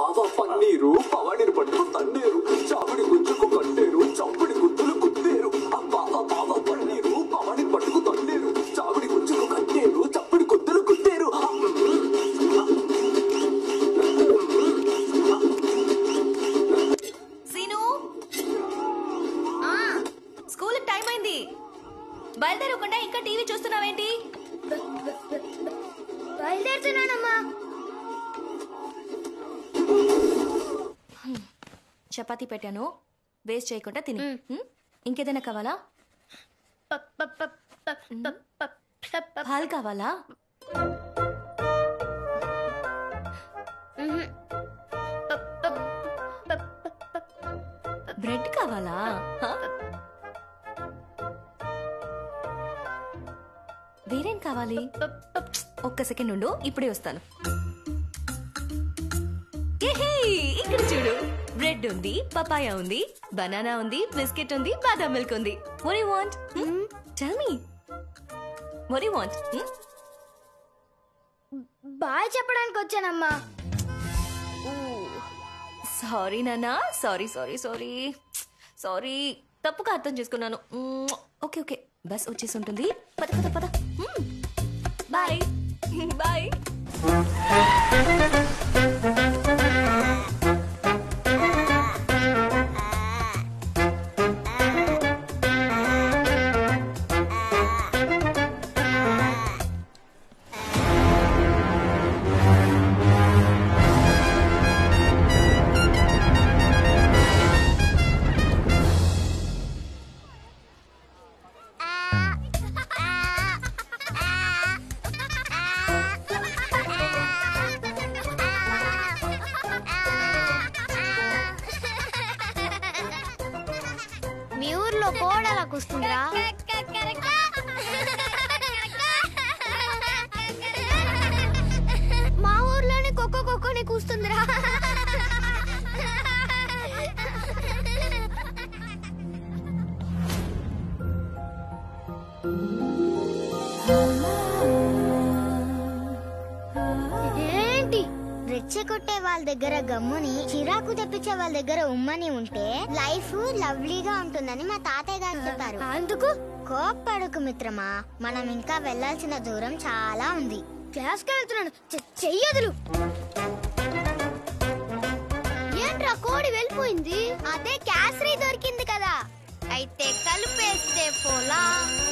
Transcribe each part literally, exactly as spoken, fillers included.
బావ పన్నీరు పవాడిని పట్టుకు తన్నేరు చాపిడి గుజ్జుకు కట్టేరు చంపుడి గుద్దులు కుత్తేరు ఆ బావ బావ పన్నీరు పవాడిని పట్టుకు తన్నేరు చాపిడి గుజ్జుకు కట్టేరు చప్పుడి గుద్దులు కుత్తేరు. సీను స్కూల్ టైం అయింది, బయలుదేరకుండా ఇంకా టీవీ చూస్తున్నావేంటి? బయలుదేరుతున్నానమ్మా. చపాతీ పెట్టాను, వేస్ట్ చేయకుండా తిని. ఇంకేదైనా కావాలా? పాలు కావాలా? బ్రెడ్ కావాలా? వేరేం కావాలి? ఒక్క సెకండ్ ఉండు, ఇప్పుడే వస్తాను. ఇక్కడ చూడు, బ్రెడ్ ఉంది, పపాయ ఉంది, బనానా ఉంది, బిస్కెట్ ఉంది, బాదాం మిల్క్ ఉంది. What do you want? Hmm? Tell me. What do you want? Hmm? Bye చెప్పడానికి వచ్చానమ్మా. సారీ నాన్నా, సారీ సారీ సారీ సారీ తప్పుగా అర్థం చేసుకున్నాను. ఓకే ఓకే, బస్ వచ్చేసి ఉంటుంది. పద పద పద. Bye bye. మీ ఊర్లో కోడలా కూస్తుందిరా? మా ఊర్లోనే కుక్క కుక్కని కూస్తుందిరా. ఏంటి రెచ్చగొట్టే వాళ్ళ దగ్గర గమ్ముని, చిరాకు తెప్పించే వాళ్ళ దగ్గర ఉమ్మని ఉంటే లైఫ్ లవ్లీగా ఉంటుందని మా తాతయ్య గారు చెప్పారు. అందుకు కోప్పడుకు మిత్రమా, మనం ఇంకా వెళ్లాల్సిన దూరం చాలా ఉంది. క్లాస్కి వెళ్తున్నాను, చెయ్యదులు. ఏంట్రా కోడి వెళ్ళిపోయింది? అదే క్యాసరీ దొరికింది కదా, అయితే కలిపేస్తే పోలా.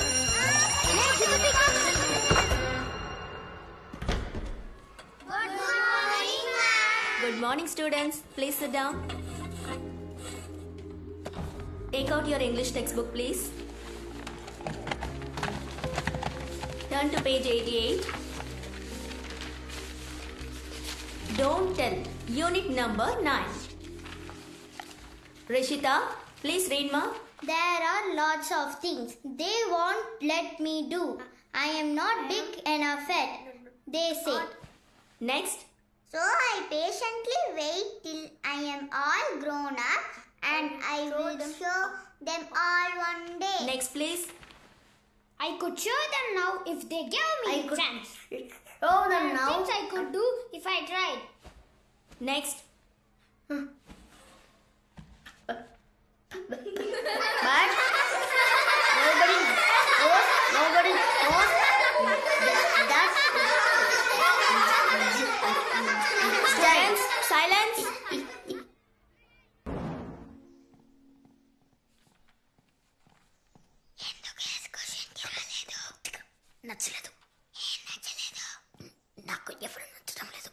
Good morning, students. Please sit down. Take out your English textbook, please. Turn to page eighty-eight. Don't tell. Unit number nine. Rishita, please read, ma. There are lots of things they won't let me do. I am not big enough yet, they say. Next. So I patiently wait till I am all grown up and I will show them all one day. Next, please. I could show them now if they give me I a could chance. show them now. Things I could do if I tried. Next. But nobody knows, nobody knows that. Students, silence. నచ్చలేదు, ఏం నచ్చలేదు, నాకు ఎవరు నచ్చడం లేదు.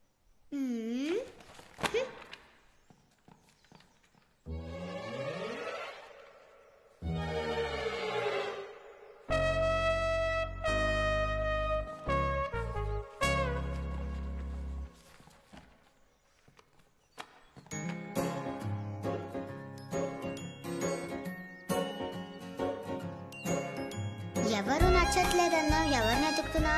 ఎవరు నచ్చట్లేదన్నా, ఎవరిని ఎతుకుతున్నా?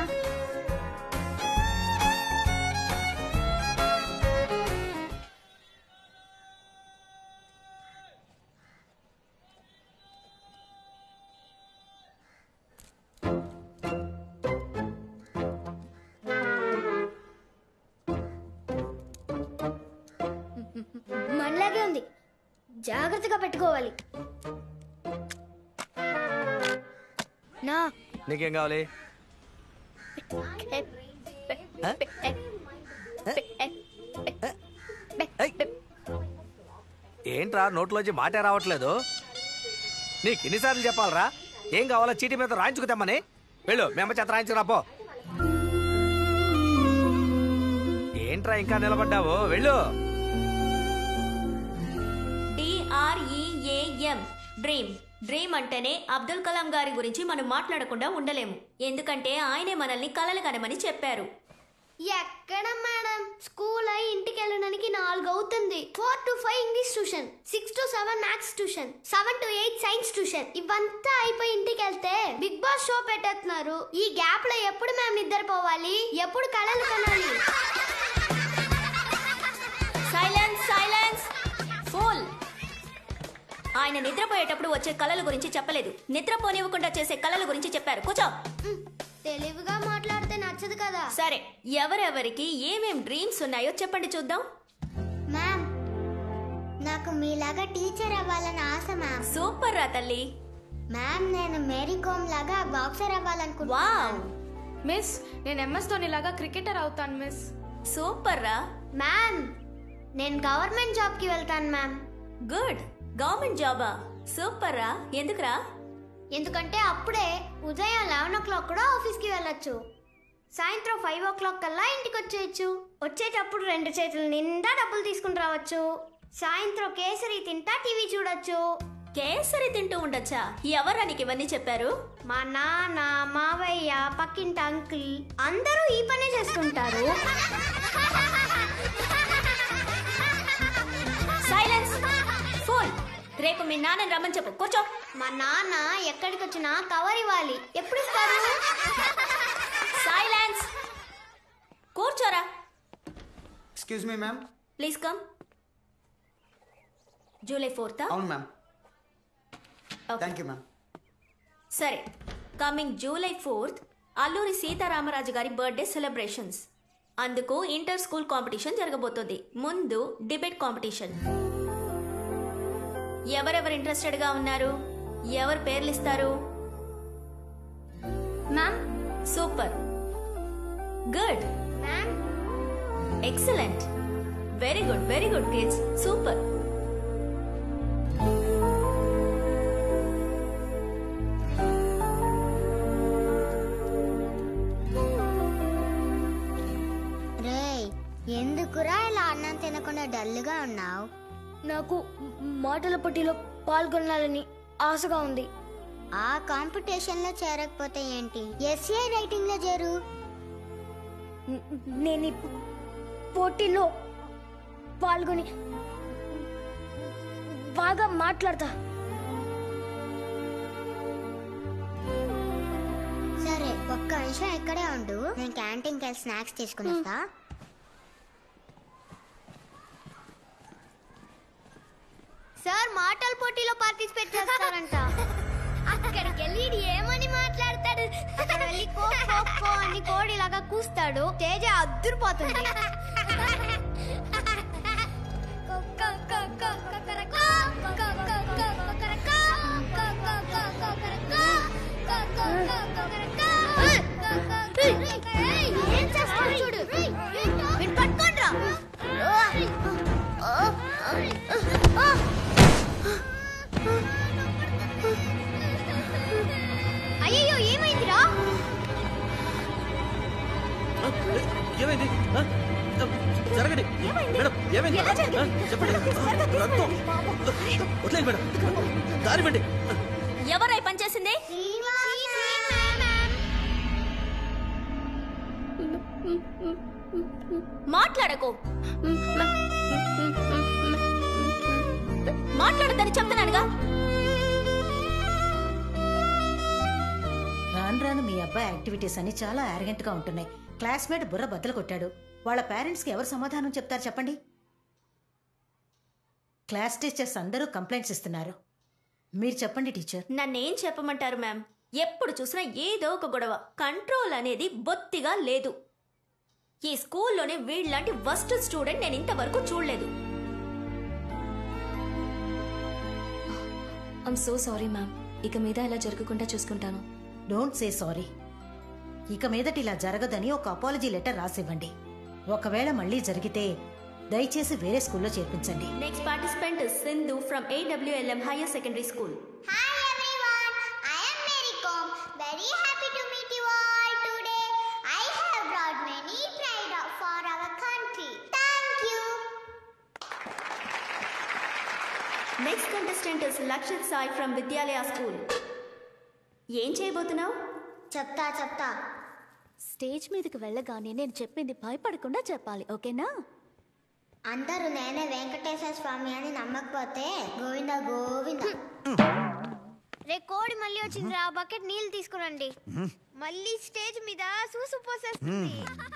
జాగ్రత్తగా పెట్టుకోవాలి. నా నీకేం కావాలి? ఏంట్రా నోట్లోంచి మాటే రావట్లేదు? నీకు ఎన్నిసార్లు చెప్పాలరా ఏం కావాలో చీటీ మీద రాయించుకుతామని? వెళ్ళు మేము చేత రాయించుకురాపో. ఏంట్రా ఇంకా నిలబడ్డావు? వెళ్ళు. డిఆర్ఈఏఎం డ్రీమ్. డ్రీమ్ అంటేనే అబ్దుల్ కలాం గారి గురించి మనం మాట్లాడకుండా ఉండలేము. ఎందుకంటే ఆయనే మనల్ని కలలు కనమని చెప్పారు. ఎక్కడ మేడం? స్కూల్ అయి ఇంటికి వెళ్ళడానికి నాలుగు అవుతుంది. Four to five English tuition, six to seven maths tuition, seven to eight science tuition. ఇవంతా అయిపోయి ఇంటికి వెళ్తే బిగ్ బాస్ షో పెట్టేస్తున్నారు. ఈ గ్యాప్ లో ఎప్పుడు మేము నిద్రపోవాలి? ఎప్పుడు కళలు కనాలి? Silence silence full. ఆయన నిద్రపోయేటప్పుడు వచ్చే కళల గురించి చెప్పలేదు, నిద్రపోనివ్వకుండా చేసే కళల గురించి చెప్పారు. కూర్చో. తెలివిగా మాట్లాడితే నచ్చదు కదా. సరే, ఎవరెవరికి ఏమేం డ్రీమ్స్ ఉన్నాయో చెప్పండి చూద్దాం. మ్యామ్, నాకు మీలాగా టీచర్ అవ్వాలని ఆశ మ్యామ్. సూపర్ రా తల్లి. మ్యామ్, నేను మేరీ కోమ్ లాగా బాక్సర్ అవ్వాలనుకుంటున్నాను. వావ్. మిస్, నేను ఎంఎస్ ధోని లాగా క్రికెటర్ అవుతాను మిస్. సూపర్ రా. మ్యామ్, నేను గవర్నమెంట్ జాబ్ కి వెళ్తాను మ్యామ్. గుడ్. గవర్నమెంట్ జాబా? సూపర్ రా. ఎందుకురా? ఎందుకంటే అప్పుడే ఉదయం లెవెన్ ఓ క్లాక్ కూడా ఆఫీస్ కి వెళ్ళొచ్చు, సాయంత్రం ఫైవ్ ఓ క్లాక్ కల్లా ఇంటికి వచ్చేయచ్చు. వచ్చేటప్పుడు రెండు చేతుల నిండా డబ్బులు తీసుకుని రావచ్చు. సాయంత్రం కేసరి తింటా టీవీ చూడొచ్చు. కేసరి తింటూ ఉండొచ్చా? ఎవరా నీకు ఇవన్నీ చెప్పారు? మా నాన్న, మావయ్య, పక్కింటి అంకుల్ అందరూ ఈ పనే చేస్తుంటారు. Silence full. రేపు మీ నాన్నని రమ్మని చెప్పు. కూర్చో. మా నాన్న ఎక్కడికి వచ్చినా కవర్ ఇవ్వాలి. ఎప్పుడు ఇస్తారు? సైలెన్స్. కూర్చోరా. Excuse me ma'am. Please come. July fourth. అవును మ్యామ్. Thank you ma'am. సరే, coming July fourth Alluri Sitaramaraju గారి బర్త్డే సెలబ్రేషన్స్. అందుకు ఇంటర్ స్కూల్ కాంపిటీషన్ జరగబోతోంది. ముందు డిబేట్ కాంపిటీషన్. ఎవరెవరు ఇంట్రెస్టెడ్ గా ఉన్నారు? ఎవరు పేర్లు ఇస్తారు? Ma'am. Super. Good. Ma'am. Excellent. Very good, very good kids. Super. రేయ్, ఎందుకురా ఇలా అన్నం తినకుండా డల్గా ఉన్నావు? నాకు మాటల పోటీలో పాల్గొనాలని ఆశగా ఉంది. ఆ కాంపిటీషన్ లో చేరకపోతే ఏంటి? ఎస్ఏ రైటింగ్ లో చేరు. నేను ఈ పోటీలో పాల్గొని బాగా మాట్లాడతా. సరే, ఒక్క నిమిషం ఇక్కడే ఉండు. నేను క్యాంటీన్కి వెళ్ళి స్నాక్స్ తీసుకుని వస్తా. సార్ మాటల పోటీలో పార్టిసిపేట్ చేస్తారంట. అక్కడికి వెళ్ళి ఏమని మాట్లాడతాడు? అక్కడ వెళ్ళి కో కో కో అని కోడిలాగా కూస్తాడు. తేజ అద్దరిపోతుంది. ఏం చేస్తాడు చూడు. పట్టుకోండ్రా. అయ్యో, ఏమైందిరా? ఏమైంది? జరగండి మేడం. ఏమైంది చెప్పండి. వదిలేండి మేడం, దారివ్వండి. ఎవరై పనిచేసింది? మాట్లాడకు. మాట్లాడద్దని చెప్తున్నానుగా. రాను రాను మీ అబ్బాయి యాక్టివిటీస్ అన్ని చాలా యారగెంట్ గా ఉంటున్నాయి. క్లాస్మేట్ బుర్ర బద్దలు కొట్టాడు. వాళ్ళ పేరెంట్స్ కి ఎవరు సమాధానం చెప్తారు చెప్పండి? క్లాస్ టీచర్స్ అందరూ కంప్లైంట్స్ ఇస్తున్నారు. మీరు చెప్పండి టీచర్. నన్నేం చెప్పమంటారు మ్యామ్? ఎప్పుడు చూసినా ఏదో ఒక గొడవ. కంట్రోల్ అనేది బొత్తిగా లేదు. ఈ స్కూల్లోనే వీళ్ళలాంటి వర్స్ట్ స్టూడెంట్ నేను ఇంతవరకు చూడలేదు. I'm so sorry ma'am. ఇక మీద ఇలా జరగకుండా చూసుకుంటాను. Don't say sorry. ఇక మీదట ఇలా జరగదని ఒక అపాలజీ లెటర్ రాసివ్వండి. ఒకవేళ మళ్ళీ జరిగితే దయచేసి వేరే స్కూల్లో చేర్పించండి. Next participant is Sindhu from A W L M higher secondary school. Hi everyone, I am Mary Com. Very happy to meet you all today. I have brought many pride for our country. Thank you. Next contestant is Lakshith Sai from Vidyalaya school. ఏం చేయబోతున్నావు? చెప్తా చెప్తా. Stage మీదకి వెళ్ళగానే నేను చెప్పింది భయపడకుండా చెప్పాలి, ఓకేనా? అందరూ నేనే వెంకటేశ్వర స్వామి అని నమ్మకపోతే గోవింద గోవింద. రే కోడి మళ్ళీ వచ్చింది రా, బకెట్ నీళ్ళు తీసుకురండి. మళ్ళీ స్టేజ్ మీద సూసు పోసేస్తుంది.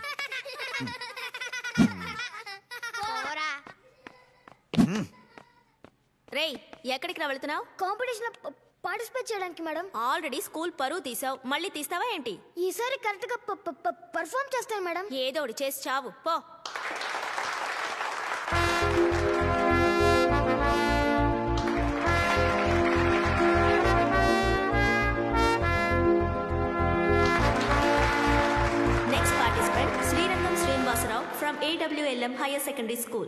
రేయ్, ఎక్కడికి రా వెళ్తున్నావు? కాంపిటీషన్ పార్టిసిపేట్ చేయడానికి మేడం. ఆల్రెడీ స్కూల్ పరువు తీసావు, మళ్ళీ తీస్తావా ఏంటి? ఈసారి కరెక్ట్ గా పర్ఫామ్ చేస్తాను మేడం. ఏదోటి చేసి చావు పో. Next participant Srirangam Srinivasarao from A W L M higher secondary school.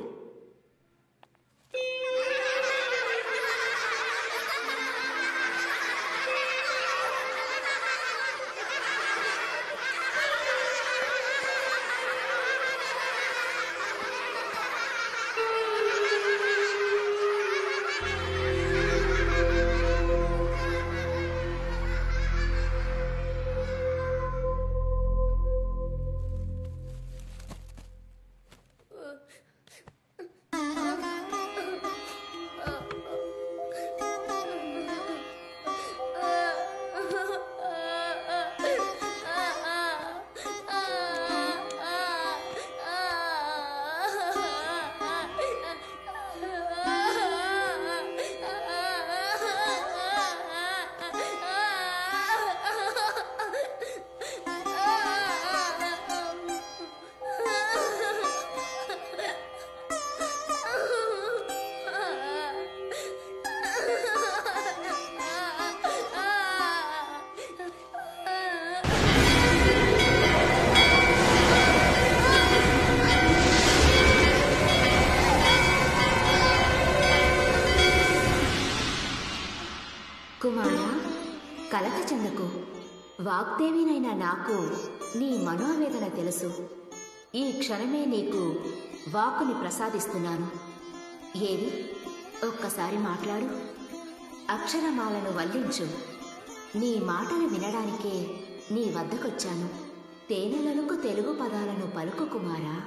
కుమారా, కలత చెందకు. వాగ్దేవినైనా నాకు నీ మనోవేదన తెలుసు. ఈ క్షణమే నీకు వాక్కుని ప్రసాదిస్తున్నాను. ఏవి ఒక్కసారి మాట్లాడు. అక్షరమాలను వల్లించు. నీ మాటలు వినడానికే నీ వద్దకొచ్చాను. తేనెలలకు తెలుగు పదాలను పలుకు కుమారా.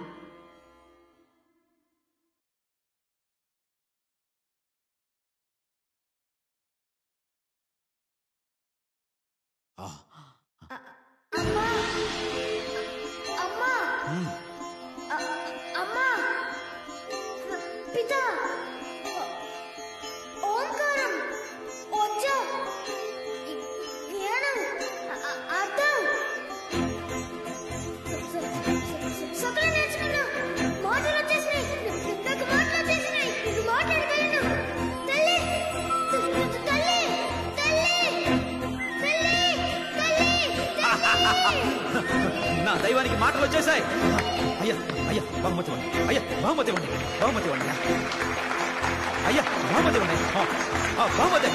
నా దైవానికి మాటలు వచ్చేసాయి. అయ్యా అయ్యా బహుమతి ఇవ్వండి. అయ్యా బహుమతి ఇవ్వండి. బహుమతి ఇవ్వండి. అయ్యా బహుమతి ఇవ్వండి. బహుమతి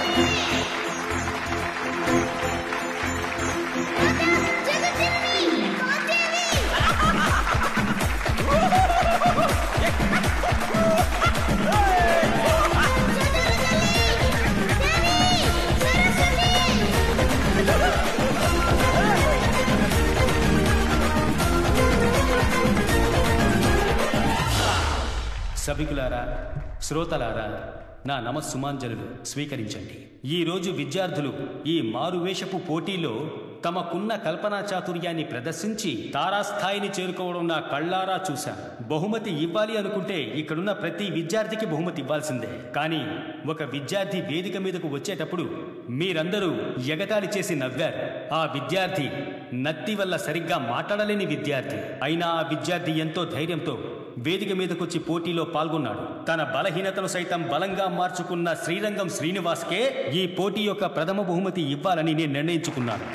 సభికులారా, శ్రోతలారా, నా నమస్సుమాంజలులు స్వీకరించండి. ఈరోజు విద్యార్థులు ఈ మారువేషపు పోటీలో తమకున్న కల్పనా చాతుర్యాన్ని ప్రదర్శించి తారాస్థాయిని చేరుకోవడం నా కళ్ళారా చూశాను. బహుమతి ఇవ్వాలి అనుకుంటే ఇక్కడున్న ప్రతి విద్యార్థికి బహుమతి ఇవ్వాల్సిందే. కానీ ఒక విద్యార్థి వేదిక మీదకు వచ్చేటప్పుడు మీరందరూ ఎగతాళి చేసి నవ్వారు. ఆ విద్యార్థి నత్తి వల్ల సరిగ్గా మాట్లాడలేని విద్యార్థి. అయినా ఆ విద్యార్థి ఎంతో ధైర్యంతో వేదిక మీదకొచ్చి పోటీలో పాల్గొన్నాడు. తన బలహీనతను సైతం బలంగా మార్చుకున్న శ్రీరంగం శ్రీనివాస్కే ఈ పోటీ యొక్క ప్రథమ బహుమతి ఇవ్వాలని నేను నిర్ణయించుకున్నాను.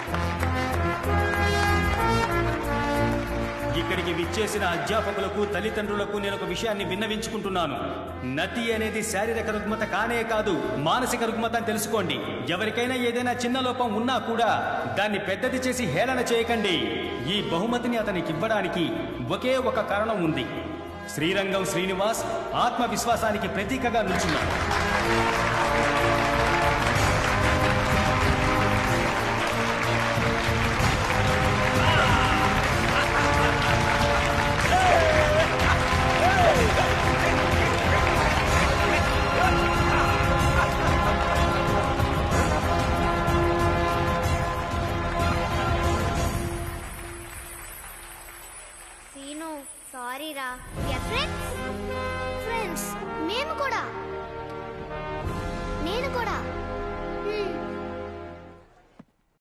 ఇక్కడికి విచ్చేసిన అధ్యాపకులకు, తల్లిదండ్రులకు నేను ఒక విషయాన్ని విన్నవించుకుంటున్నాను. నతి అనేది శారీరక రుగ్మత కానే కాదు, మానసిక రుగ్మత అని తెలుసుకోండి. ఎవరికైనా ఏదైనా చిన్న లోపం ఉన్నా కూడా దాన్ని పెద్దది చేసి హేళన చేయకండి. ఈ బహుమతిని అతనికి ఇవ్వడానికి ఒకే ఒక కారణం ఉంది. శ్రీరంగం శ్రీనివాస్ ఆత్మవిశ్వాసానికి ప్రతీకగా నిల్చున్నాడు. సీను సారీ రా. ఫ్రెండ్స్